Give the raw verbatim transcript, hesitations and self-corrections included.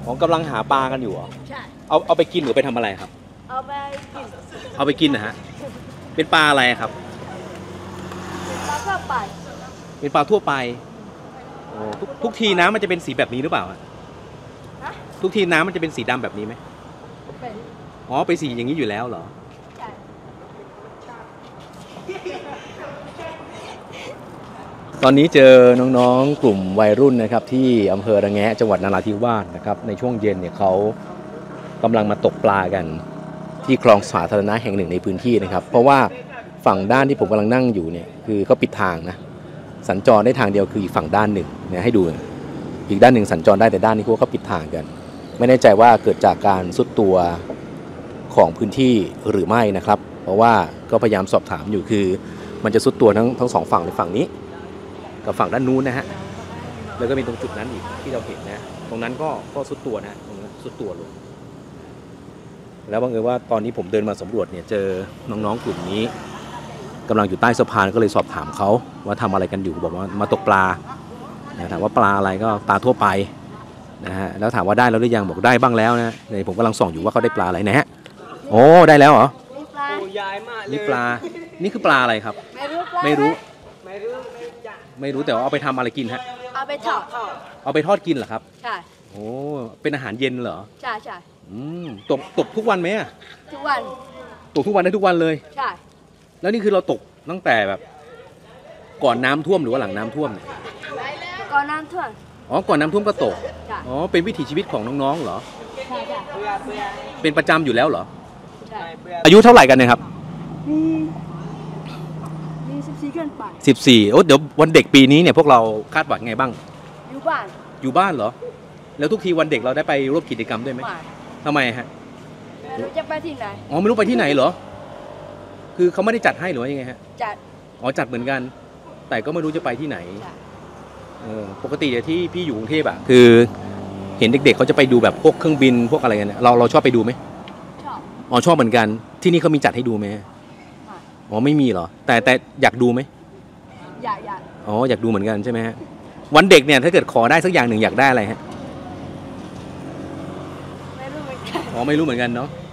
อ๋อกำลังหาปลากันอยู่เหรอใช่เอาเอาไปกินหรือไปทำอะไรครับเอาไปกินเอาไปกินนะฮะเป็นปลาอะไรครับปลาทั่วไปเป็นปลาทั่วไปโอ้ทุกทุกทีน้ำมันจะเป็นสีแบบนี้หรือเปล่าทุกทีน้ำมันจะเป็นสีดำแบบนี้ไหมเป็นอ๋อเป็นสีอย่างนี้อยู่แล้วเหรอใช่ตอนนี้เจอน้องๆกลุ่มวัยรุ่นนะครับที่อำเภอระแงะจังหวัดนราธิวาสนะครับในช่วงเย็นเนี่ยเขากำลังมาตกปลากันที่คลองสาธารณะแห่งหนึ่งในพื้นที่นะครับเพราะว่าฝั่งด้านที่ผมกำลังนั่งอยู่เนี่ยคือเขาปิดทางนะสัญจรได้ทางเดียวคืออีกฝั่งด้านหนึ่งเนี่ยให้ดูอีกด้านหนึ่งสัญจรได้แต่ด้านนี้พวกเขาปิดทางกันไม่แน่ใจว่าเกิดจากการซุดตัวของพื้นที่หรือไม่นะครับเพราะว่าก็พยายามสอบถามอยู่คือมันจะซุดตัวทั้งทั้งสองฝั่งในฝั่งนี้กับฝั่งด้านนู้นนะฮะแล้วก็มีตรงจุดนั้นอีกที่เราเห็นนะตรงนั้นก็ก็ซุดตัวนะตรงนั้นซุดตัวลงแล้วบังเอิญว่าตอนนี้ผมเดินมาสำรวจเนี่ยเจอน้องๆกลุ่มนี้กำลังอยู่ใต้สะพานก็เลยสอบถามเขาว่าทำอะไรกันอยู่บอกว่ามาตกปลาถามว่าปลาอะไรก็ปลาทั่วไปนะฮะแล้วถามว่าได้แล้วหรือยังบอกได้บ้างแล้วนะเนี่ยผมกำลังส่องอยู่ว่าเขาได้ปลาอะไรนะฮะโอ้ได้แล้วเหรอนี่ปลานี่คือปลาอะไรครับไม่รู้ไม่รู้ไม่รู้แต่ว่าเอาไปทำอะไรกินฮะเอาไปทอดเอาไปทอดกินเหรอครับใช่โอ้เป็นอาหารเย็นเหรอใช่ใช่อืมตกตกทุกวันไหมอะทุกวันตกทุกวันได้ทุกวันเลยใช่แล้วนี่คือเราตกตั้งแต่แบบก่อนน้ำท่วมหรือว่าหลังน้ำท่วมเนี่ยก่อนน้ำท่วมอ๋อก่อนน้ำท่วมก็ตกอ๋อเป็นวิถีชีวิตของน้องๆเหรอใช่ใช่เป็นประจำอยู่แล้วเหรอใช่อายุเท่าไหร่กันเนี่ยครับมีมีสิบสี่ขึ้นไปสิบสี่โอ้เดี๋ยววันเด็กปีนี้เนี่ยพวกเราคาดหวังไงบ้างอยู่บ้านอยู่บ้านเหรอแล้วทุกทีวันเด็กเราได้ไปร่วมกิจกรรมด้วยไหมทำไมฮะไม่รู้จะไปที่ไหนอ๋อไม่รู้ไปที่ไหนเหรอคือเขาไม่ได้จัดให้หรือว่ายังไงฮะจัดอ๋อจัดเหมือนกันแต่ก็ไม่รู้จะไปที่ไหนเออปกติที่พี่อยู่กรุงเทพอ่ะคือเห็นเด็กๆเขาจะไปดูแบบพวกเครื่องบินพวกอะไรกันเราเราชอบไปดูไหมชอบอ๋อชอบเหมือนกันที่นี่เขามีจัดให้ดูไหมอ๋อไม่มีเหรอแต่แต่อยากดูไหมอยากอยากอ๋ออยากดูเหมือนกันใช่ไหมฮะวันเด็กเนี่ยถ้าเกิดขอได้สักอย่างหนึ่งอยากได้อะไรฮะไม่รู้เหมือนกันอ๋อไม่รู้เหมือนกันเนาะ